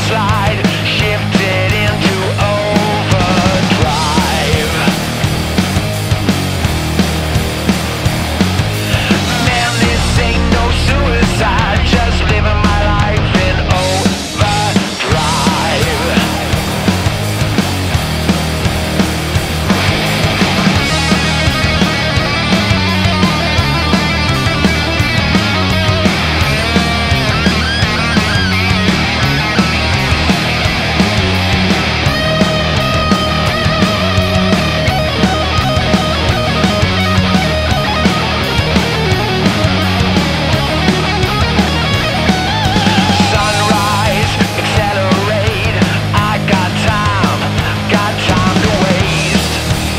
slide, shifted into overdrive. Man, this ain't no suicide, just living my life in overdrive. Sunrise, accelerate, I got time to waste.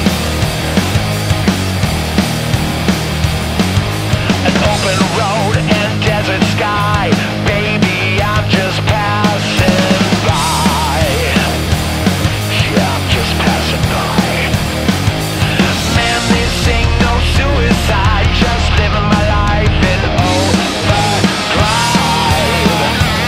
An open road and desert sky, baby, I'm just passing by. Yeah, I'm just passing by. Man, this ain't no suicide, just living my life in overdrive.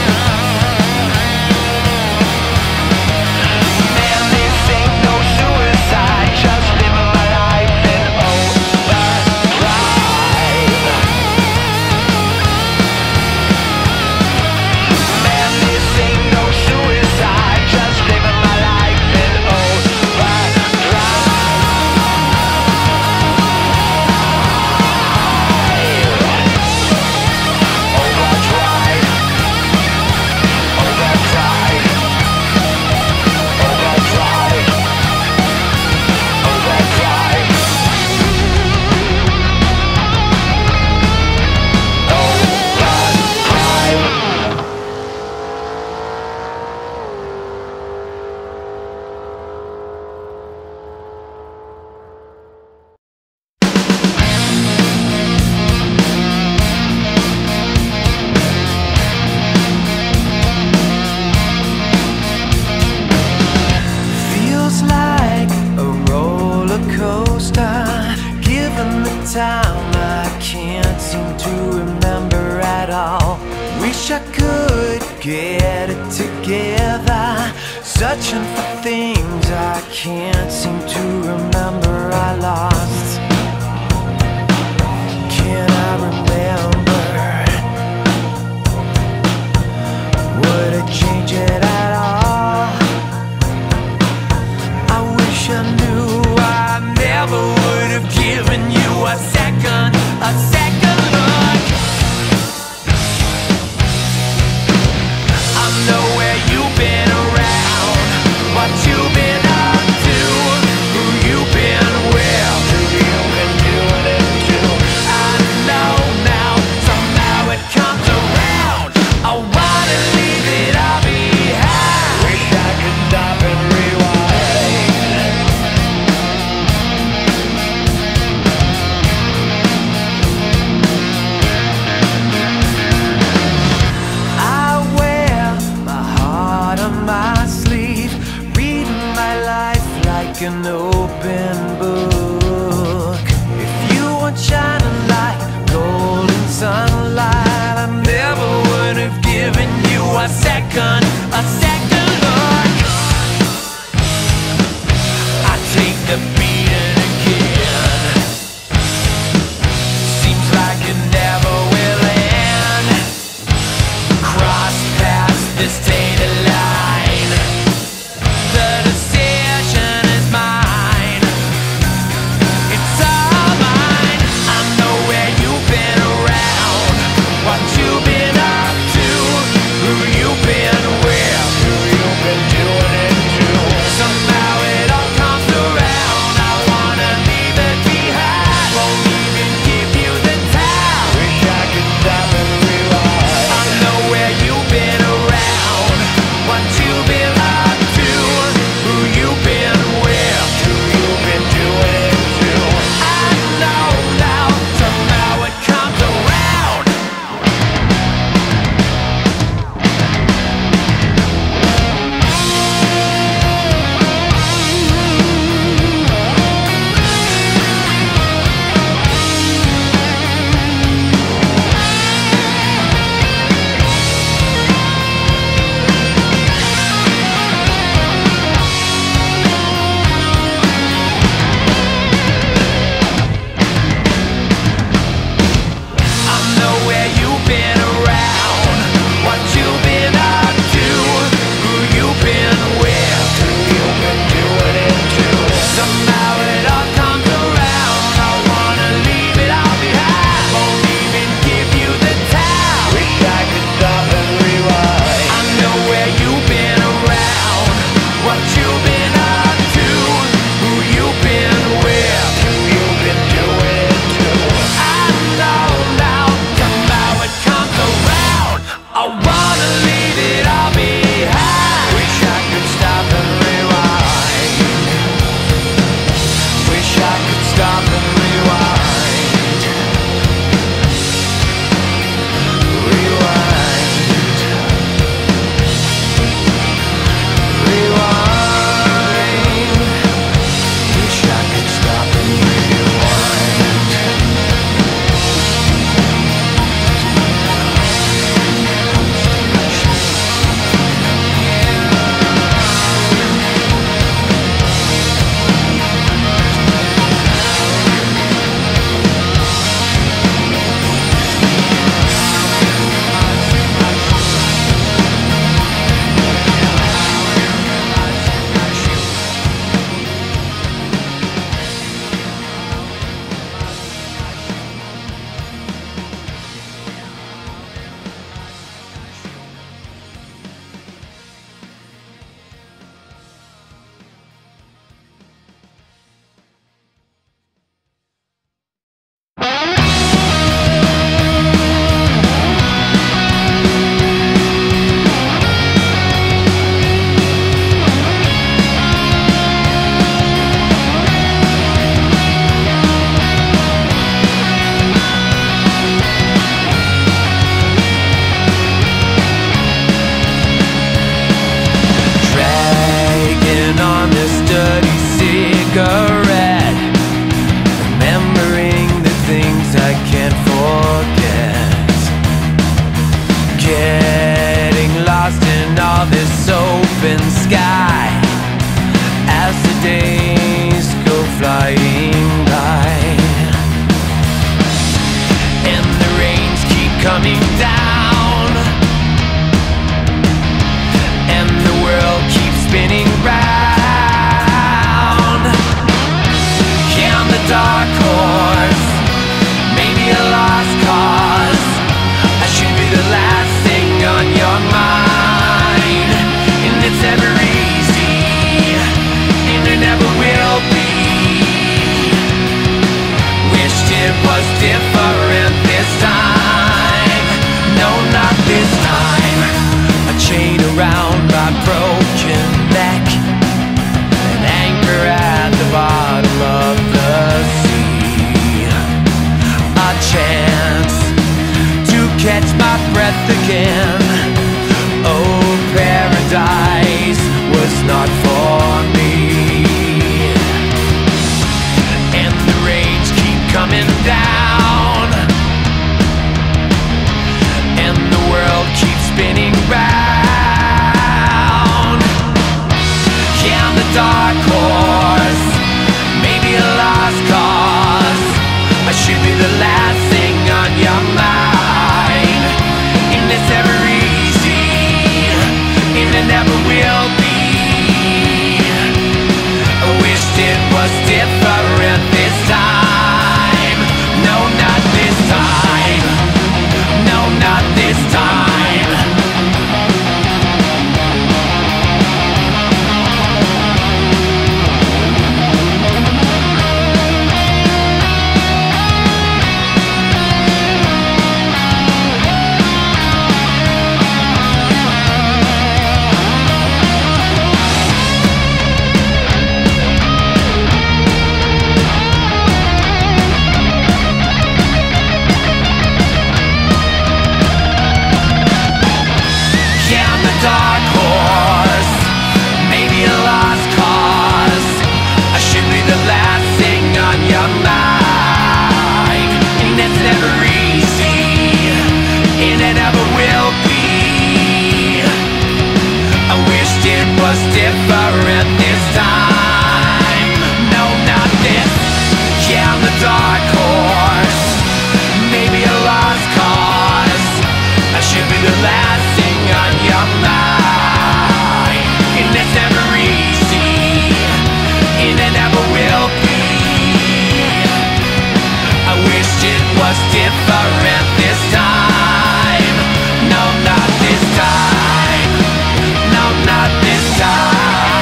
Man, this ain't no suicide, just living my life in overdrive. Man, this ain't no suicide, just living my life in overdrive. Overdrive. Overdrive. Overdrive. Overdrive. Feels like a roller coaster. Given the time, I can't seem to remember at all. Wish I could get it together. Searching for things I can't seem to remember I lost. Can I remember? Would it change it at all? I wish I knew I never would have given you a second look. I know where you've been around, what you've been up to, who you've been with. coming down, and the world keeps spinning round. And the dark horse, maybe a lost cause, I should be the last thing on your mind. And it's never easy, and it never will be. Wished it was different this time. No, not this time. A chain around my broken neck, an anchor at the bottom of the sea. A chance to catch my breath again. Oh, paradise was not for me. And the rains keep coming down, and the world keeps spinning round. And the dark horse, maybe a lost cause, I should be the last thing on your mind. And it's never easy, and it never will be. I wished it was different this time. No, not this time. No, not this time. Dark horse, maybe a lost cause, I should be the last thing on your mind. And it's never easy, and it never will be. I wished it was different this time. No, not this. Yeah, I'm the dark horse, maybe a lost cause, I should be the last thing on your mind. And it's never easy, and it never will be. I wished it was different this time. No, not this time. No, not this time.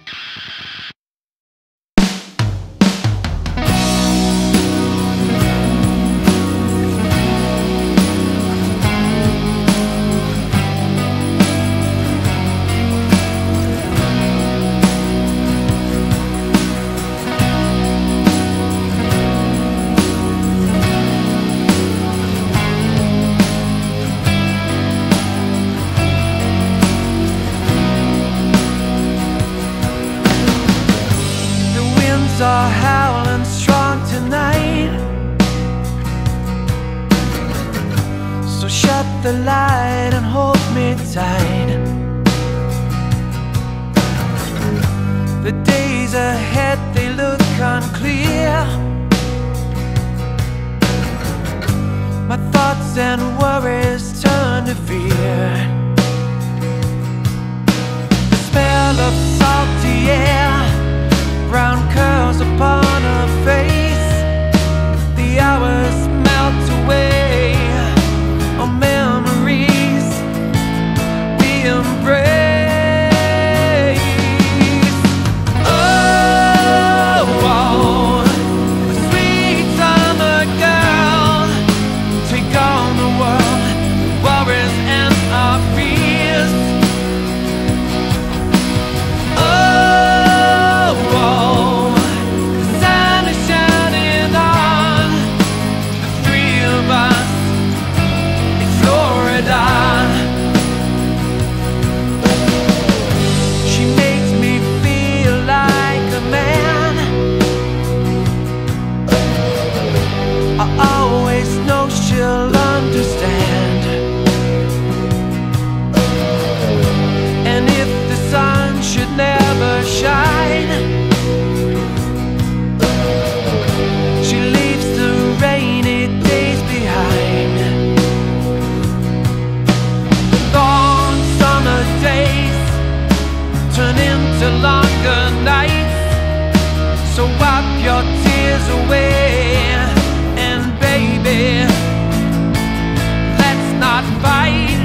Are howling strong tonight, so shut the light and hold me tight. The days ahead, they look unclear. My thoughts and worries turn to fear. The smell of salty air, brown curls upon her face. The hours melt away on memories, the embrace. Oh, oh, sweet summer girl, take on the world, worries and our fears. She'll understand. And if the sun should never shine, she leaves the rainy days behind. Long summer days turn into longer nights, so wipe your tears away. And baby, not fight.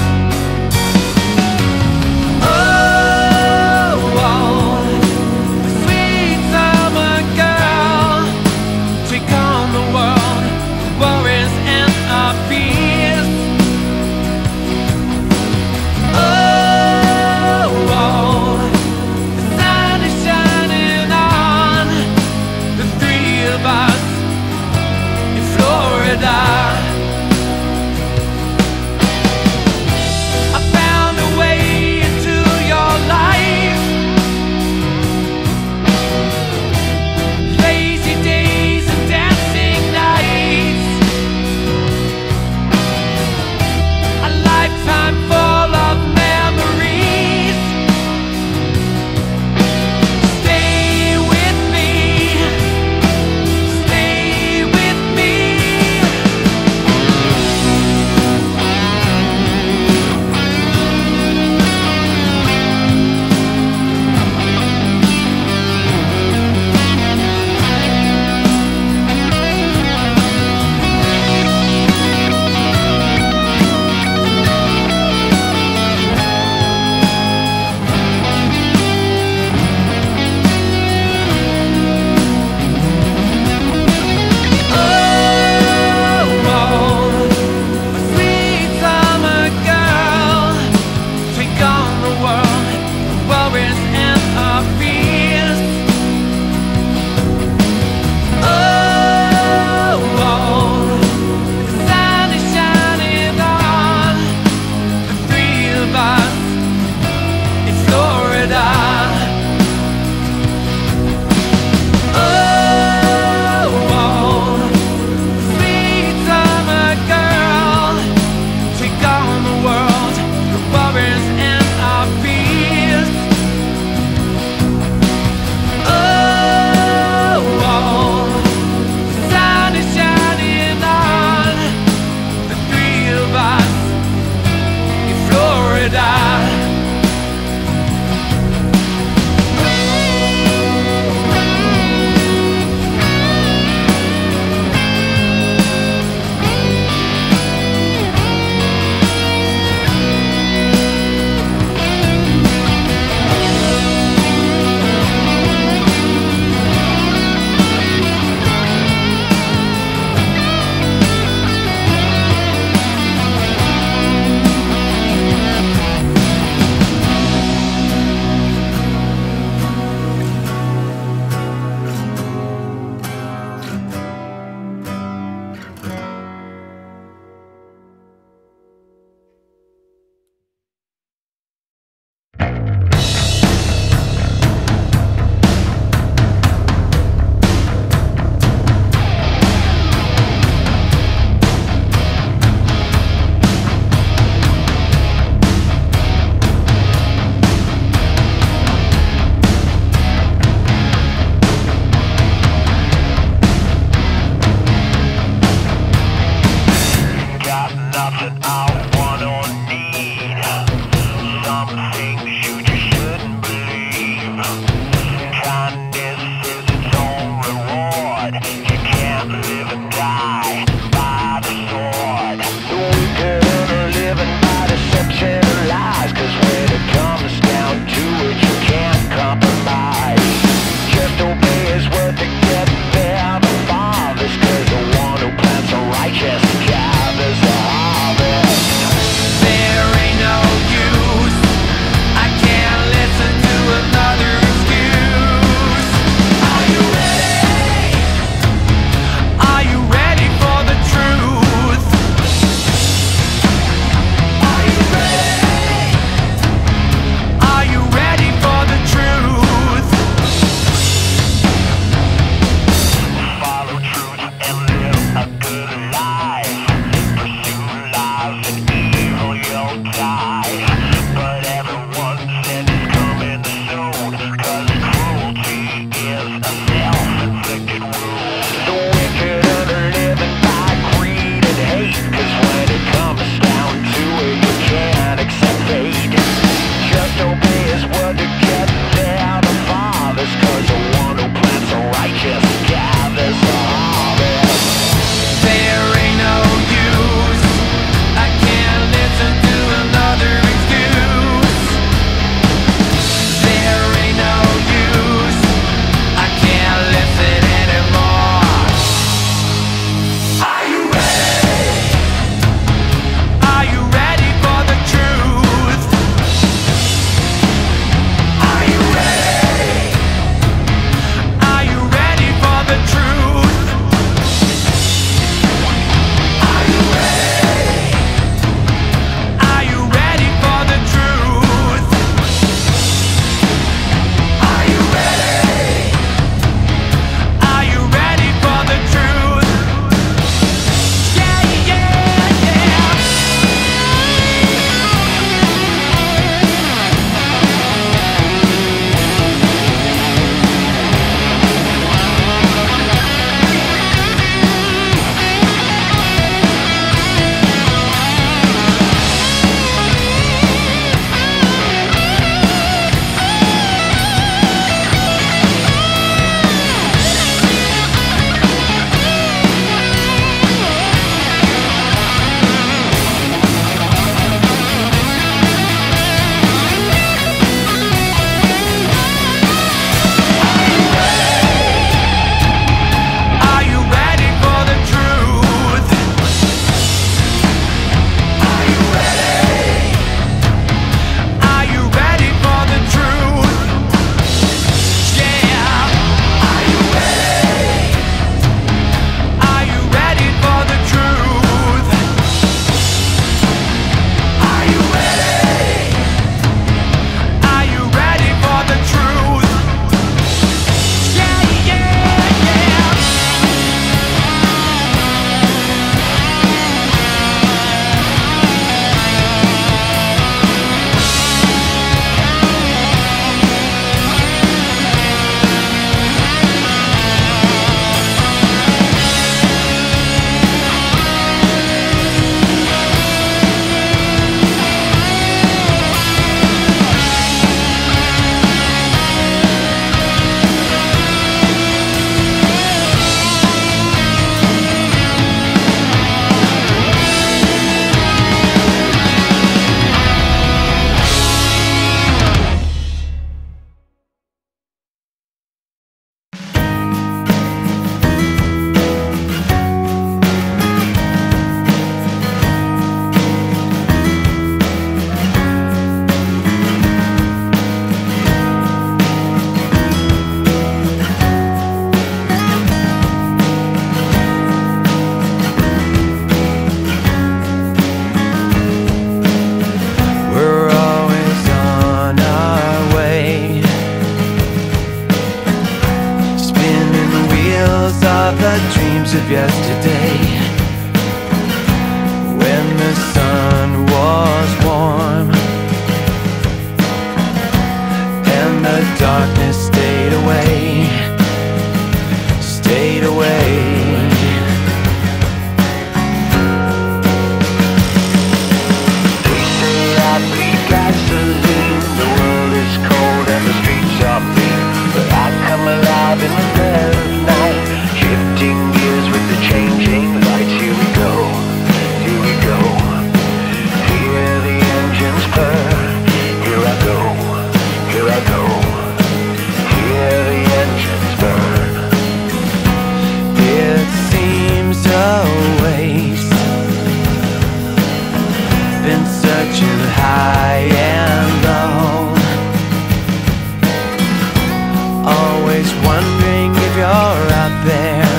Oh, oh, sweet summer girl, take on the world, worries and our fears. Oh, oh, the sun is shining on the three of us. Blindness is its own reward. You can't live and die by the sword. The wicked are living by deception and lies, 'cause when it comes down to it, you can't compromise. Just obey his word to get there, the Father's, 'cause the one who plants a righteous gathers a harvest. There ain't no use, I can't listen to another excuse. Are you ready? Are you ready for the truth? Are you ready? Are you ready for the truth? Follow truth and live a good life. Pursue lies and evil, you'll die. But everyone said it's coming soon, 'cause cruelty is a self-inflicted wound. The wicked are living by greed and hate, 'cause when it comes down to it, you can't accept fate. Just obey his word to get there, the Father's, 'cause the one who plants a righteous gathers a harvest. There ain't no use, I can't listen to another excuse. There ain't no use, I can't listen anymore. Are you ready? Are you ready for the truth? Are you ready? Are you ready for the truth? Are you ready? Are you ready for the truth? Are you ready? Are you ready for the truth? Yeah, yeah, yeah. Are you ready for the truth? Are you ready? Are you ready for the truth? Yeah. Are you ready? Are you ready for the truth? Are you ready? Are you ready for the truth? Yeah, yeah, yeah. We're always on our way, spinning the wheels of the dreams of yesterday, when the sun was warm and the darkness stayed away, stayed away. They say I bleed gasoline, the world is cold and the streets are mean, but I wondering if you're out there,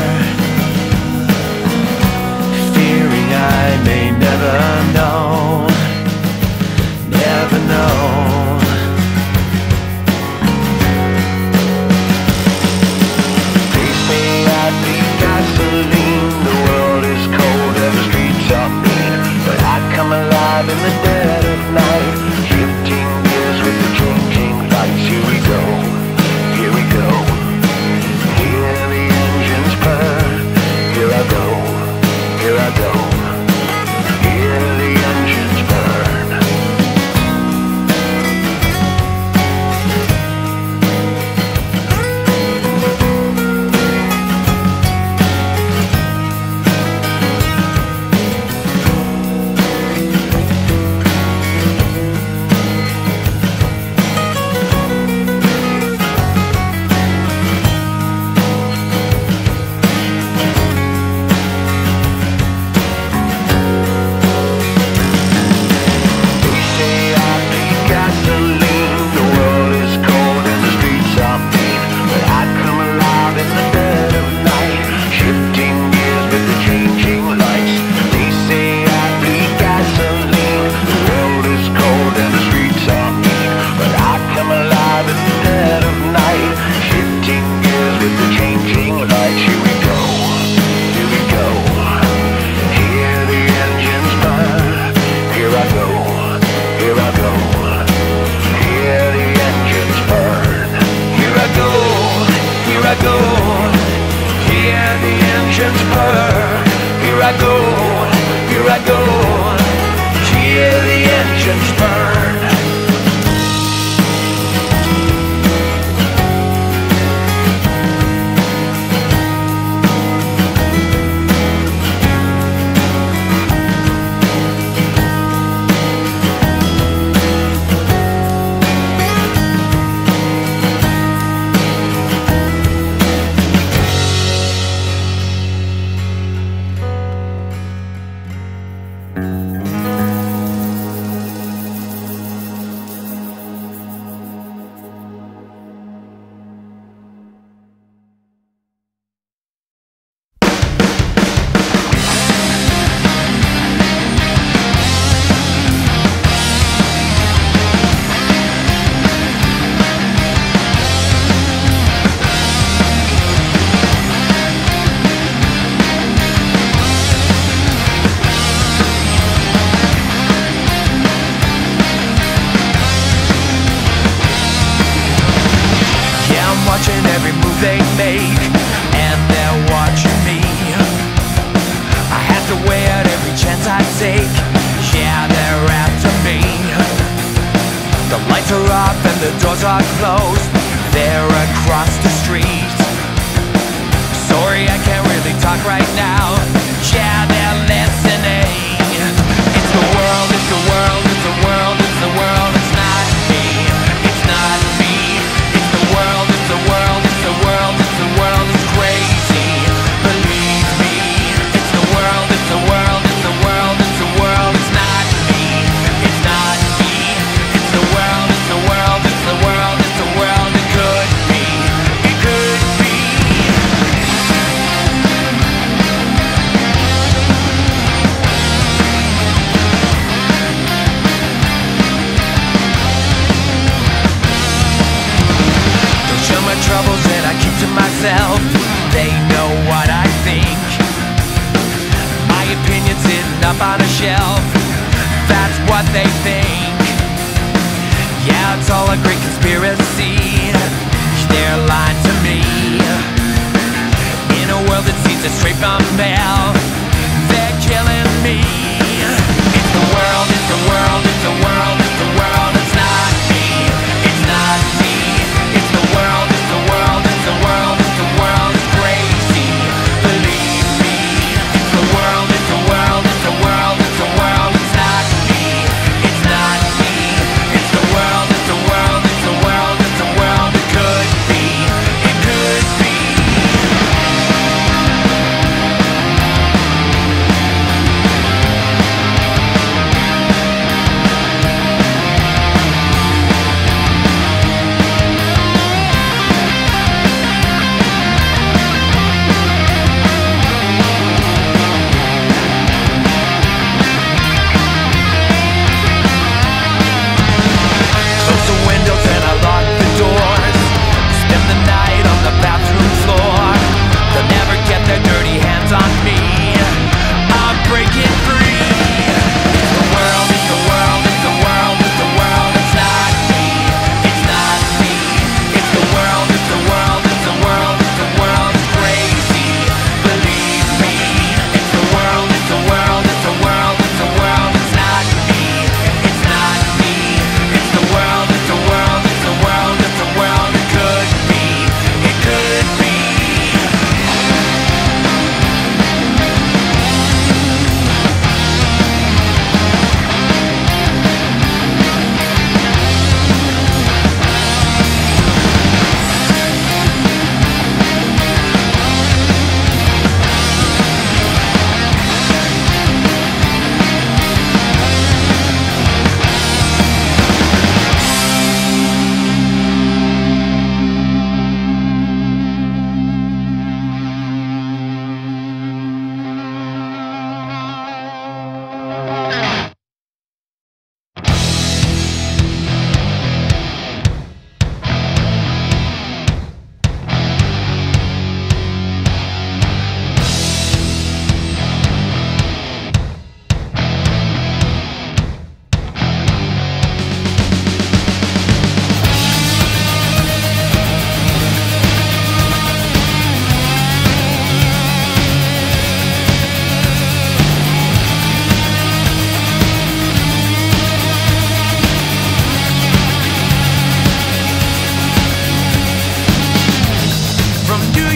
fearing I may never know, never know. They say I need gasoline, the world is cold and the streets are mean, but I come alive in the dead of night, shifting gears with the changing lights. Here we go, here we go. Hear the engines purr. Here I go, here I go. Hear the engines burn. It's the world,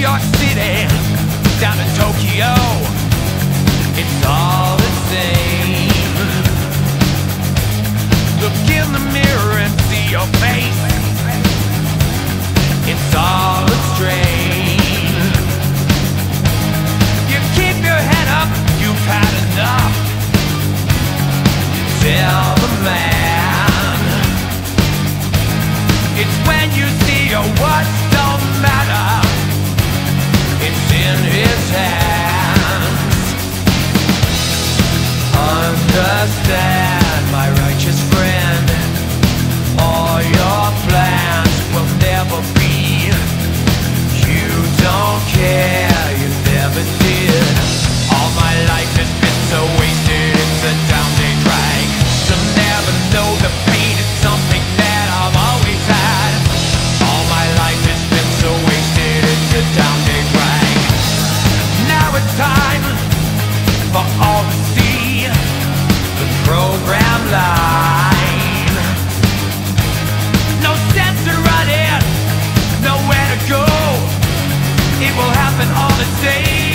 York City, down to Tokyo, it's all the same. Look in the mirror and see your face. It's all a strain. You keep your head up, you've had enough. Tell the man. It's when you see your words don't matter. It's in his hands. Understand, my righteous friend, all your plans will never be. You don't care, you never did. All my life has been so wasted, it's a down day drag. To never know the pain is something that I've always had. All my life has been so wasted, it's a down day drag. Now it's time for all to see the program line. No sense to run in, nowhere to go. It will happen all the same.